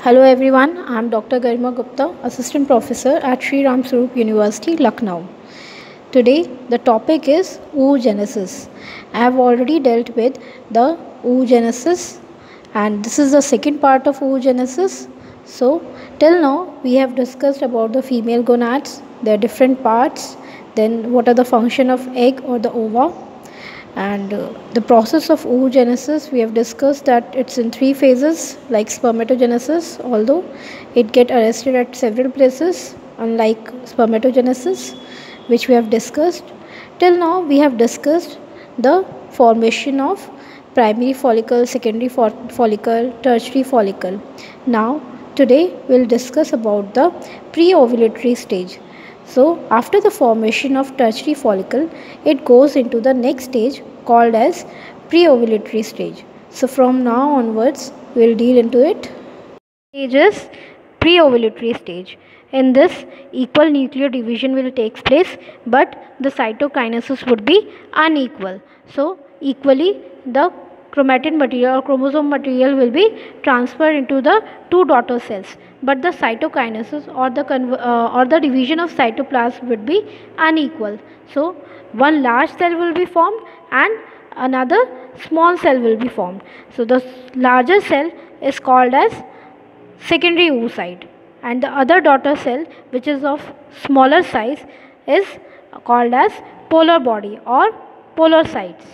Hello everyone, I am Dr. Garima Gupta, Assistant Professor at Sri Ram Swaroop University, Lucknow. Today the topic is oogenesis. I have already dealt with the oogenesis and this is the second part of oogenesis. So till now we have discussed about the female gonads, their different parts, then what are the function of egg or the ova, and the process of oogenesis we have discussed that it's in three phases like spermatogenesis, although it get arrested at several places unlike spermatogenesis which we have discussed. Till now we have discussed the formation of primary follicle, secondary follicle, tertiary follicle. Now today we'll discuss about the pre-ovulatory stage. So, after the formation of tertiary follicle, it goes into the next stage called as pre-ovulatory stage. So, from now onwards, we will deal into it. Stage is pre-ovulatory stage. In this, equal nuclear division will take place, but the cytokinesis would be unequal. So, equally the chromatin material or chromosome material will be transferred into the two daughter cells, but the cytokinesis or the division of cytoplasm would be unequal. So one large cell will be formed and another small cell will be formed. So the larger cell is called as secondary oocyte and the other daughter cell, which is of smaller size, is called as polar body or polarcytes.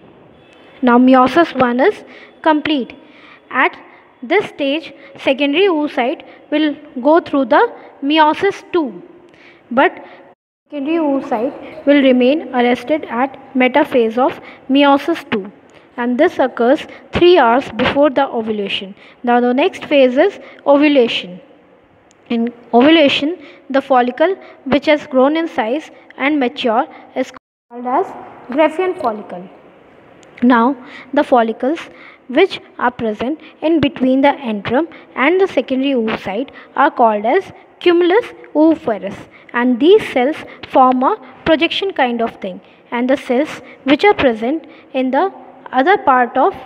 Now meiosis 1 is complete. At this stage, secondary oocyte will go through the meiosis 2, but secondary oocyte will remain arrested at metaphase of meiosis 2, and this occurs 3 hours before the ovulation. Now the next phase is ovulation. In ovulation, the follicle which has grown in size and mature is called as Graafian follicle. Now the follicles which are present in between the antrum and the secondary oocyte are called as cumulus oospherous, and these cells form a projection kind of thing, and the cells which are present in the other part of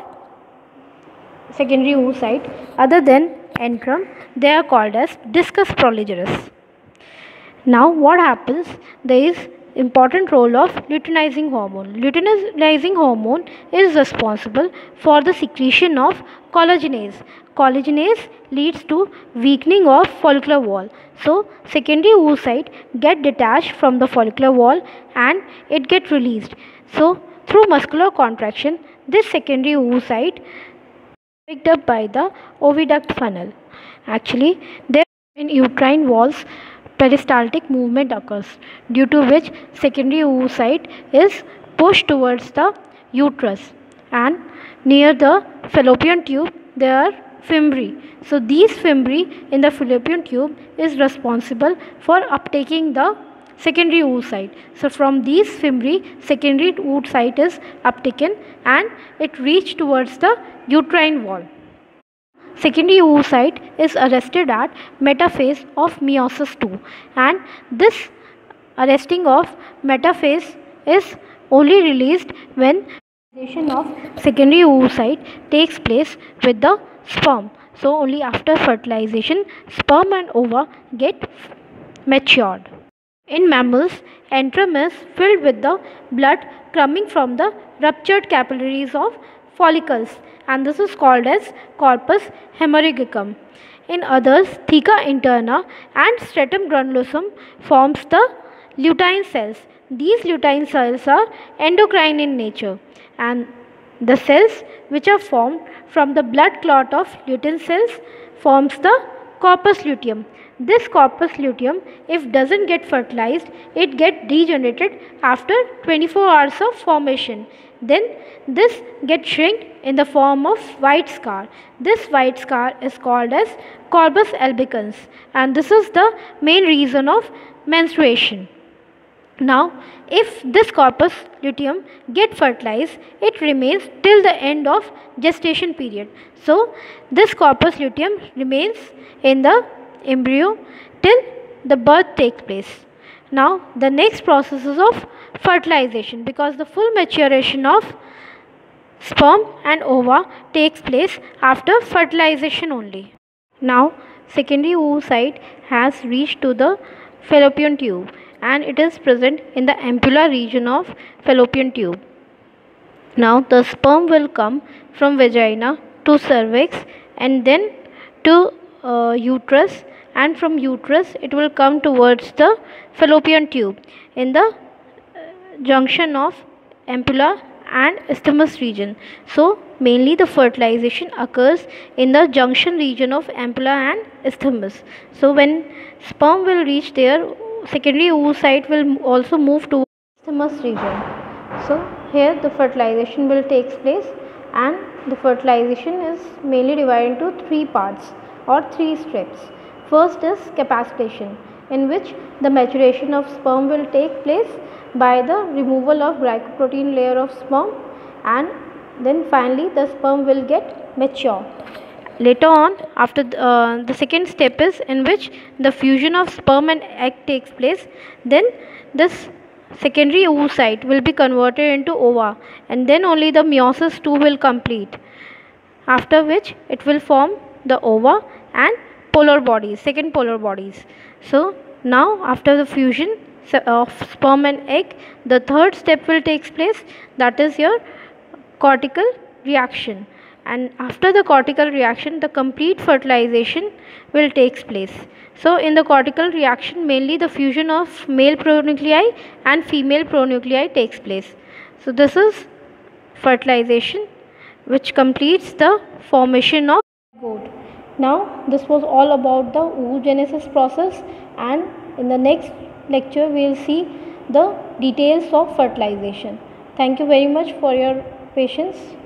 secondary oocyte other than antrum, they are called as discus proligerus. Now what happens, there is important role of luteinizing hormone. Luteinizing hormone is responsible for the secretion of collagenase. Collagenase leads to weakening of follicular wall. So secondary oocyte get detached from the follicular wall and it get released. So through muscular contraction, this secondary oocyte picked up by the oviduct funnel. Actually, there in uterine walls peristaltic movement occurs, due to which secondary oocyte is pushed towards the uterus, and near the fallopian tube there are fimbriae. So these fimbriae in the fallopian tube is responsible for uptaking the secondary oocyte. So from these fimbriae secondary oocyte is uptaken and it reaches towards the uterine wall. Secondary oocyte is arrested at metaphase of meiosis 2, and this arresting of metaphase is only released when fertilization of secondary oocyte takes place with the sperm. So only after fertilization sperm and ova get matured. In mammals, antrum is filled with the blood coming from the ruptured capillaries of follicles, and this is called as corpus hemorrhagicum. In others, theca interna and stratum granulosum forms the lutein cells. These lutein cells are endocrine in nature, and the cells which are formed from the blood clot of lutein cells forms the corpus luteum. This corpus luteum, if doesn't get fertilized, it get degenerated after 24 hours of formation. Then this gets shrink in the form of white scar. This white scar is called as corpus albicans, and this is the main reason of menstruation. Now, if this corpus luteum get fertilized, it remains till the end of gestation period. So, this corpus luteum remains in the embryo till the birth takes place. Now, the next process is of fertilization, because the full maturation of sperm and ova takes place after fertilization only. Now, secondary oocyte has reached to the fallopian tube and it is present in the ampulla region of fallopian tube. Now, the sperm will come from vagina to cervix and then to uterus, and from uterus it will come towards the fallopian tube in the junction of ampulla and isthmus region. So, mainly the fertilization occurs in the junction region of ampulla and isthmus. So, when sperm will reach there, secondary oocyte will also move to isthmus region. So, here the fertilization will take place, and the fertilization is mainly divided into three parts or three steps. First is capacitation, in which the maturation of sperm will take place by the removal of glycoprotein layer of sperm, and then finally the sperm will get mature. Later on, after the second step is in which the fusion of sperm and egg takes place. Then this secondary oocyte will be converted into ova, and then only the meiosis II will complete, after which it will form the ova and polar bodies, second polar bodies. So now after the fusion of sperm and egg, the third step will take place, that is your cortical reaction, and after the cortical reaction the complete fertilization will take place. So in the cortical reaction, mainly the fusion of male pronuclei and female pronuclei takes place. So this is fertilization, which completes the formation of zygote. Now this was all about the oogenesis process, and in the next lecture we will see the details of fertilization. Thank you very much for your patience.